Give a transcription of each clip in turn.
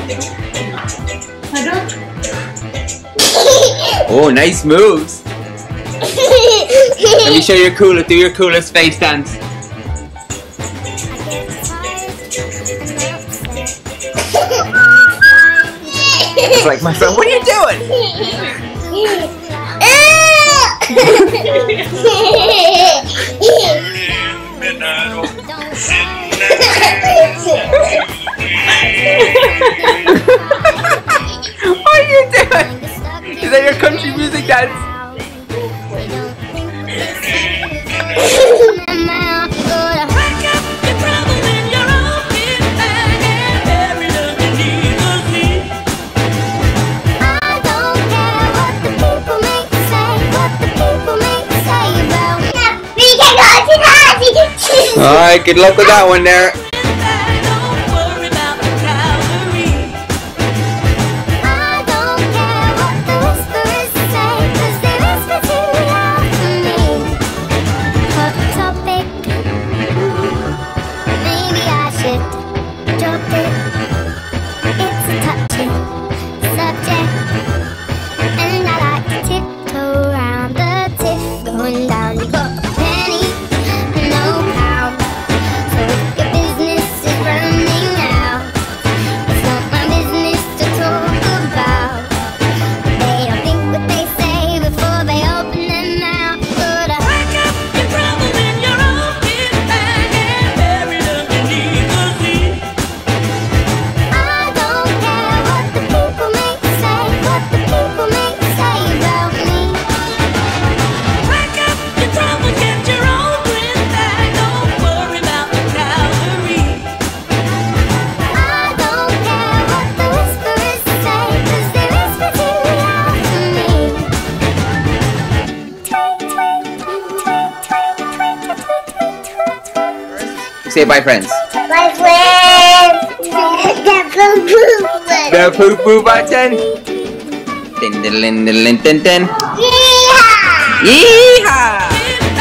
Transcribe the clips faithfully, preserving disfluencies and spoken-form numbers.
Oh, nice moves. Let me show your coolest. Do your coolest face dance. It's like, my friend, what are you doing? What are you doing? Is that your country music dance? Alright, good luck with that one there. Say bye, friends. Bye, friends. The poo poo button. The poo poo button. Din din din din din din. Yeehaw! Yeehaw!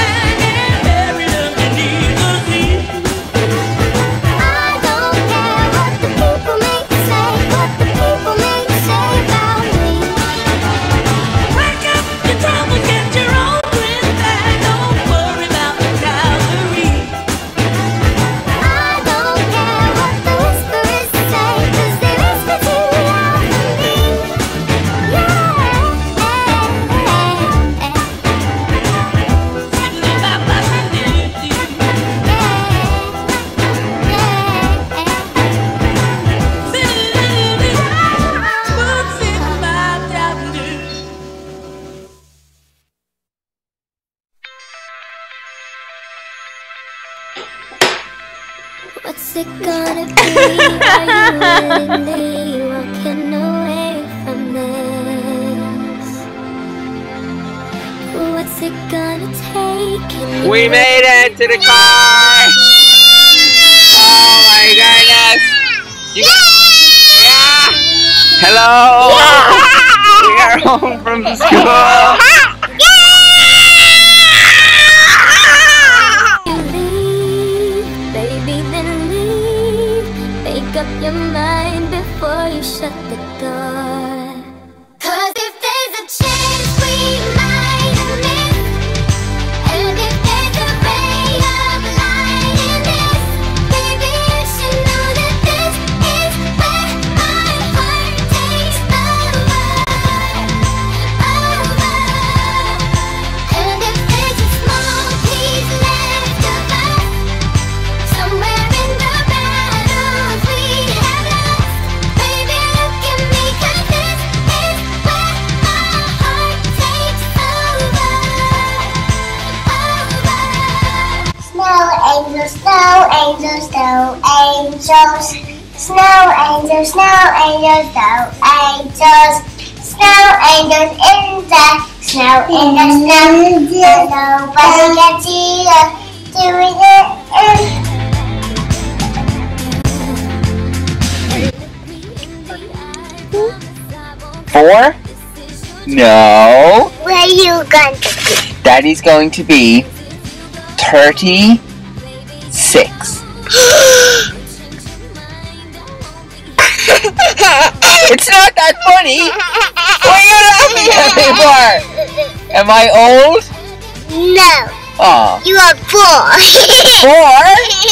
What's it gonna be? Are you willingly walking away from this? What's it gonna take? We made it to the car! Oh my goodness! You yeah! Hello! We are home from school! Up your mind before you shut the door. Cause if there's a chance we might miss, and if there's a ray of light in this, baby you should know that this is where my heart takes over, over. And if there's a small piece left of us, somewhere in the battles we have lost, baby look at me, cause this is where my heart takes over, over. Snow angels, snow angels, snow angels, snow angels, snow angels, snow angels, snow angels in the snow, in the snow, and nobody can see us doing it. Four? No. Where are you going to be? Daddy's going to be thirty-six. not funny. What are you laughing at me for? Am I old? No. Aw. You are four. Four?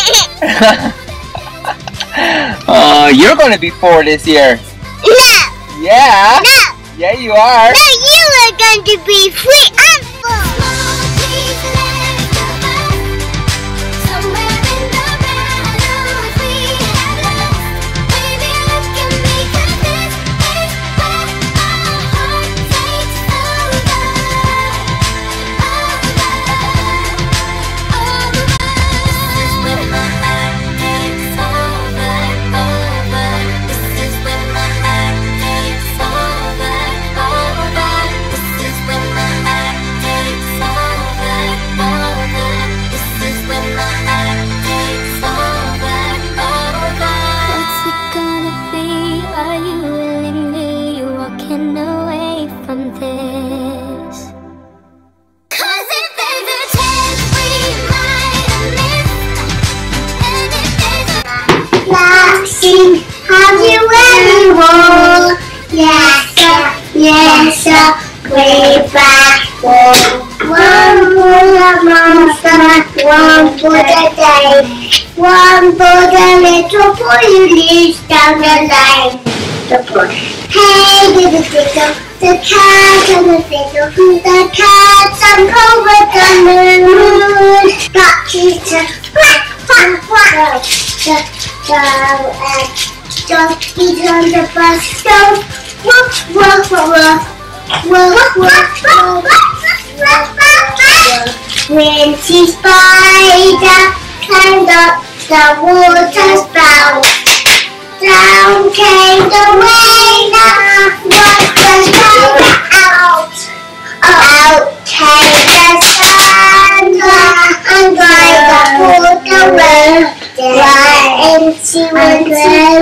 Oh, you're going to be four this year. No. Yeah. No. Yeah, you are. No, you are going to be three and four. Have you any more? Yes, sir. Yes, sir. Way back home. One for the monster, one for the day, one for the little boy who lives down the lane. The boy. Hey, little fiddle, the cat and the fiddle, the cat's on over the moon. Got teacher, quack, quack, quack. The cow and donkey's on the bus stop. Woof, woof, woof. Woof, woof, woof. When she spider climbed up the water spout, down came the rain and washed the spider out. Out came the sun and dried the water away. Right, and she went to